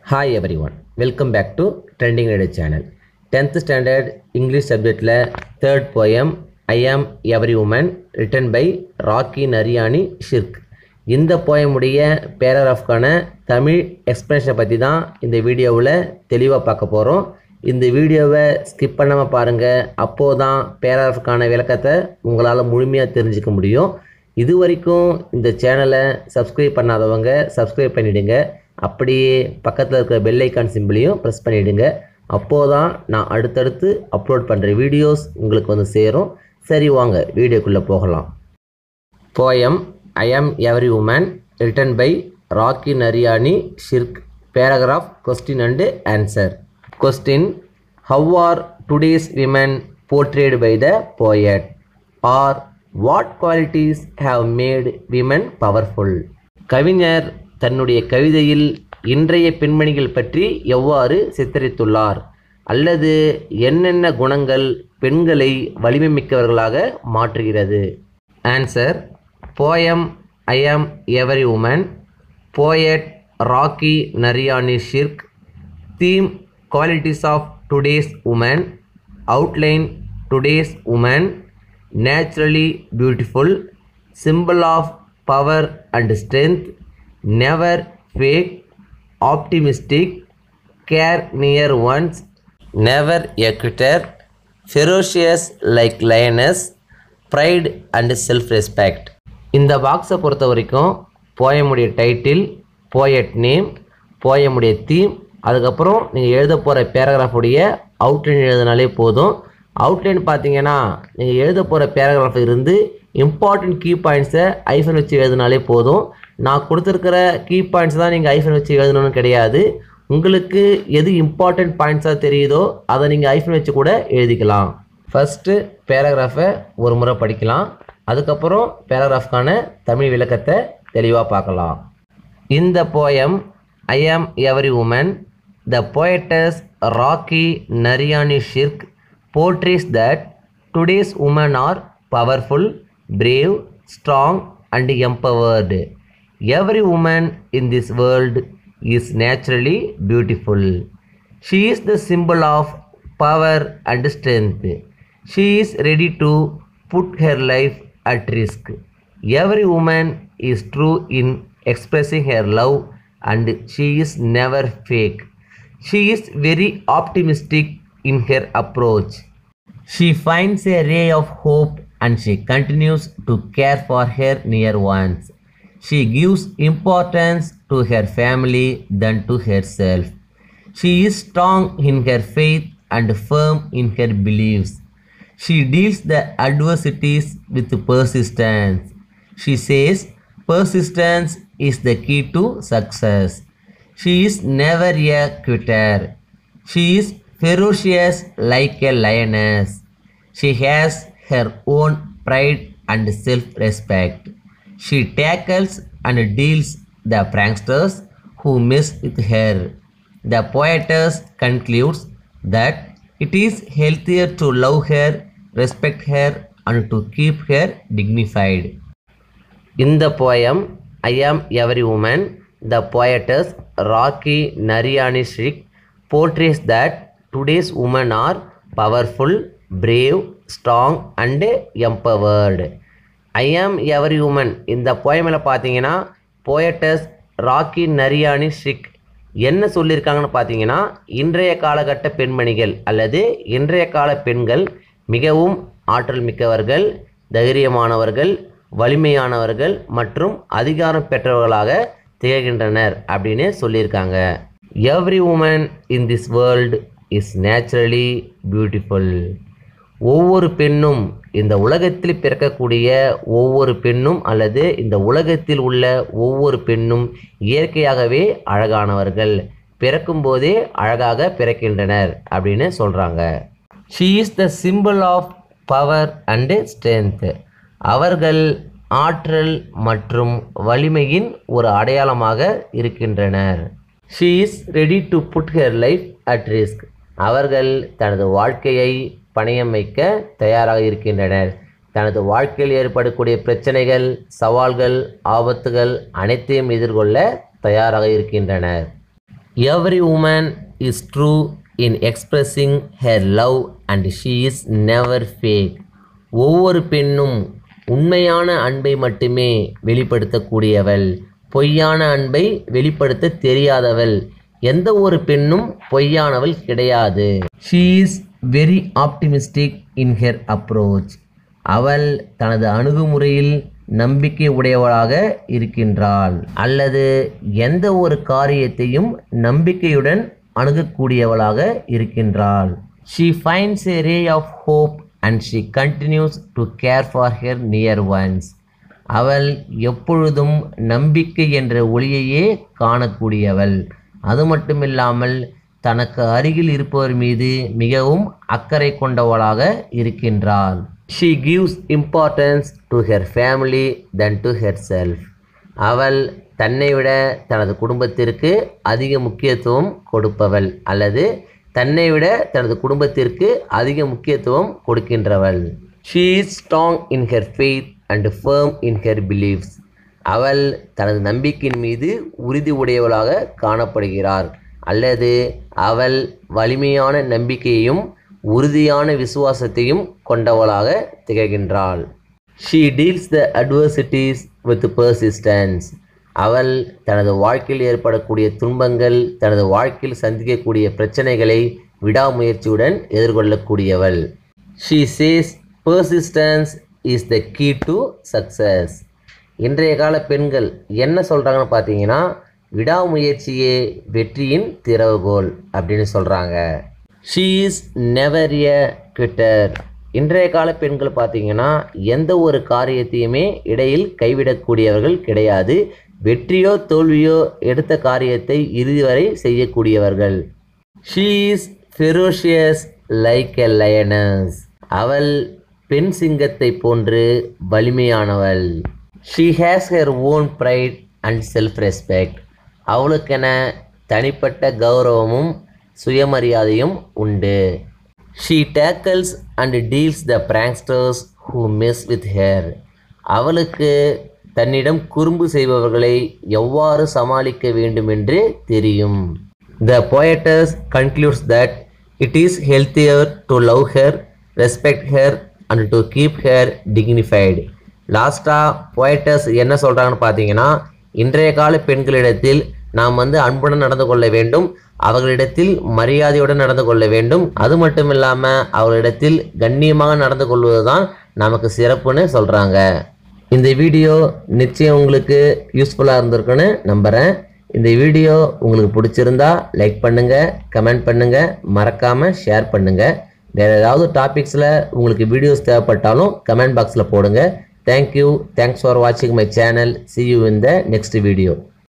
Hi everyone, welcome back to Trending Radio channel. 10th standard English subject la third poem I Am Every Woman written by Rocky Nariani Shirk. இந்த poem உடைய பேராகிராஃப்கான தமிழ் எக்ஸ்பிளனேஷனை பற்றி தான் இந்த வீடியோவில் தெளிவாக பார்க்க போகிறோம். இந்த வீடியோவை ஸ்கிப் பண்ணாமல் பாருங்கள், அப்போது தான் பேராகிராஃப்கான விளக்கத்தை உங்களால் முழுமையாக தெரிஞ்சுக்க முடியும். இது வரைக்கும் இந்த சேனலை சப்ஸ்கிரைப் பண்ணாதவங்க சப்ஸ்கிரைப் பண்ணிவிடுங்க. அப்படியே பக்கத்தில் இருக்கிற பெல் ஐக்கான் சிம்பிளையும் ப்ரெஸ் பண்ணிவிடுங்க. அப்போது தான் நான் அடுத்தடுத்து அப்லோட் பண்ணுற வீடியோஸ் உங்களுக்கு வந்து சேரும். சரி, வாங்க வீடியோக்குள்ளே போகலாம். Poem I Am Every Woman written by Rocky Nariani Shirk. Paragraph question and answer. Question: How are today's women portrayed by the poet? Or what qualities have made women powerful? கவிஞர் தன்னுடைய கவிதையில் இன்றைய பெண்மணிகள் பற்றி எவ்வாறு சித்தரித்துள்ளார், அல்லது என்னென்ன குணங்கள் பெண்களை வலிமை மிக்கவர்களாக மாற்றுகிறது? Answer: poem I Am Every Woman, poet Rakhi Nariani Shirke. Theme: qualities of today's woman. Outline: today's woman naturally beautiful, symbol of power and strength, never fake, optimistic, care near ones, never a quitter, ferocious like lioness, pride and self-respect. இந்த பாக்ஸை பொறுத்த வரைக்கும் போயமுடைய title, poet name, போயமுடைய theme, அதுக்கப்புறம் நீங்கள் எழுத போகிற பேராகிராஃபுடைய அவுட்லைன் எழுதினாலே போதும். அவுட்லைன் பார்த்தீங்கன்னா நீங்கள் எழுத போகிற பேராகிராஃப் இருந்து இம்பார்ட்டண்ட் கீ பாயிண்ட்ஸை ஐஃபன் வச்சு எழுதினாலே போதும். நான் கொடுத்துருக்கிற கீ பாயிண்ட்ஸ் தான் நீங்கள் ஐஃபன் வச்சு எழுதணும்னு கிடையாது. உங்களுக்கு எது இம்பார்ட்டண்ட் பாயிண்ட்ஸாக தெரியுதோ அதை நீங்கள் ஐஃபன் வச்சு கூட எழுதிக்கலாம். ஃபஸ்ட்டு பேராகிராஃபை ஒரு முறை படிக்கலாம், அதுக்கப்புறம் பேராகிராஃப்கான தமிழ் விளக்கத்தை தெளிவாக பார்க்கலாம். இந்த poem I Am Every Woman, the poetess Rocky Nariani Shirk portrays that today's women are powerful, brave, strong and empowered. Every woman in this world is naturally beautiful. She is the symbol of power and strength. She is ready to put her life at risk. Every woman is true in expressing her love and she is never fake. She is very optimistic in her approach. She finds a ray of hope and she continues to care for her near ones. She gives importance to her family than to herself. She is strong in her faith and firm in her beliefs. She deals the adversities with persistence. She says persistence is the key to success. She is never a quitter. She is ferocious like a lioness. She has her own pride and self-respect. She tackles and deals the pranksters who mess with her. The poetess concludes that it is healthier to love her, respect her and to keep her dignified. In the poem I Am Every Woman, the poetess Rocky Nariani Shirk portrays that today's women are powerful, brave, strong and empowered. I Am Every Woman இந்த போயமில் பார்த்தீங்கன்னா போயட்டஸ் ராக்கி நரியானி ஷிர்க் என்ன சொல்லியிருக்காங்கன்னு பார்த்தீங்கன்னா, இன்றைய காலகட்ட பெண்மணிகள் அல்லது இன்றைய கால பெண்கள் மிகவும் ஆற்றல் மிக்கவர்கள், தைரியமானவர்கள், வலிமையானவர்கள் மற்றும் அதிகாரம் பெற்றவர்களாக திகழ்கின்றனர் அப்படின்னு சொல்லியிருக்காங்க. Every woman in this world is naturally beautiful. ஒவ்வொரு பெண்ணும், இந்த உலகத்தில் பிறக்கக்கூடிய ஒவ்வொரு பெண்ணும் அல்லது இந்த உலகத்தில் உள்ள ஒவ்வொரு பெண்ணும் இயற்கையாகவே அழகானவர்கள், பிறக்கும்போதே அழகாக பிறக்கின்றனர் அப்படின்னு சொல்கிறாங்க. She is the simple of power and strength. அவர்கள் ஆற்றல் மற்றும் வலிமையின் ஒரு அடையாளமாக இருக்கின்றனர். She is ready to put her life at risk. அவர்கள் தனது வாழ்க்கையை பணயம் வைக்க தயாராக இருக்கின்றனர். தனது வாழ்க்கையில் ஏற்படக்கூடிய பிரச்சனைகள், சவால்கள், ஆபத்துகள் அனைத்தையும் எதிர்கொள்ள தயாராக இருக்கின்றனர். Every woman is true in expressing her love and she is never fake. ஒவ்வொரு பெண்ணும் உண்மையான அன்பை மட்டுமே வெளிப்படுத்தக்கூடியவள், பொய்யான அன்பை வெளிப்படுத்த தெரியாதவள். எந்த ஒரு பெண்ணும் பொய்யானவள் கிடையாது. She is very optimistic in her approach. அவள் தனது அணுகுமுறையில் நம்பிக்கை உடையவளாக இருக்கின்றாள், அல்லது எந்த ஒரு காரியத்தையும் நம்பிக்கையுடன் அணுகக்கூடியவளாக இருக்கின்றாள். She finds a ray of hope and she continues to care for her near ones. அவள் எப்பொழுதும் நம்பிக்கை என்ற ஒளியையே காணக்கூடியவள். அது மட்டுமில்லாமல் தனக்கு அருகில் இருப்பவர் மீது மிகவும் அக்கறை கொண்டவளாக இருக்கின்றாள். She gives importance to her family than to herself. அவள் தன்னை விட தனது குடும்பத்திற்கு அதிக முக்கியத்துவம் கொடுப்பவள், அல்லது தன்னை விட தனது குடும்பத்திற்கு அதிக முக்கியத்துவம் கொடுக்கின்றவள். She is strong in her faith and firm in her beliefs. அவள் தனது நம்பிக்கையின் மீது உறுதி உடையவளாக காணப்படுகிறார், அல்லது அவள் வலிமையான நம்பிக்கையையும் உறுதியான விசுவாசத்தையும் கொண்டவளாக திகழ்கின்றாள். She deals the adversities with persistence. அவள் தனது வாழ்க்கையில் ஏற்படக்கூடிய துன்பங்கள், தனது வாழ்க்கையில் சந்திக்கக்கூடிய பிரச்சனைகளை விடாமுயற்சியுடன் எதிர்கொள்ளக்கூடியவள். She says persistence is the key to success. இன்றைய கால பெண்கள் என்ன சொல்கிறாங்கன்னு பார்த்தீங்கன்னா, விடாமுயற்சியே வெற்றியின் திறவுகோல் அப்படின்னு சொல்கிறாங்க. She is never a quitter. இன்றைய கால பெண்கள் பார்த்தீங்கன்னா எந்த ஒரு காரியத்தையுமே இடையில் கைவிடக்கூடியவர்கள் கிடையாது. வெற்றியோ தோல்வியோ எடுத்த காரியத்தை இறுதி வரை செய்யக்கூடியவர்கள். She is ferocious like a lioness. அவள் பெண் சிங்கத்தை போன்று வலிமையானவள். She has her own pride and self-respect. அவளுக்கென தனிப்பட்ட கௌரவமும் சுயமரியாதையும் உண்டு. She tackles and deals the pranksters who mess with her. அவளுக்கு தன்னிடம் குறும்பு செய்பவர்களை எவ்வாறு சமாளிக்க வேண்டும் என்று தெரியும். The poetess concludes that it is healthier to love her, respect her and to keep her dignified. லாஸ்ட்டாக poetess என்ன சொல்கிறாங்கன்னு பார்த்தீங்கன்னா, இன்றைய கால பெண்களிடத்தில் நாம் அன்புடன் நடந்து கொள்ள வேண்டும், அவர்களிடத்தில் மரியாதையுடன் நடந்து கொள்ள வேண்டும். அது மட்டும் இல்லாமல் அவர்களிடத்தில் கண்ணியமாக நடந்து கொள்வது தான் நமக்கு சிறப்புன்னு சொல்கிறாங்க. இந்த வீடியோ நிச்சயம் உங்களுக்கு யூஸ்ஃபுல்லாக இருந்திருக்குன்னு நம்புகிறேன். இந்த வீடியோ உங்களுக்கு பிடிச்சிருந்தா லைக் பண்ணுங்கள், கமெண்ட் பண்ணுங்கள், மறக்காமல் ஷேர் பண்ணுங்கள். வேறு ஏதாவது டாபிக்ஸில் உங்களுக்கு வீடியோஸ் தேவைப்பட்டாலும் கமெண்ட் பாக்ஸில் போடுங்க. தேங்க்யூ. தேங்க்ஸ் ஃபார் வாட்சிங் my channel. See you in the next video.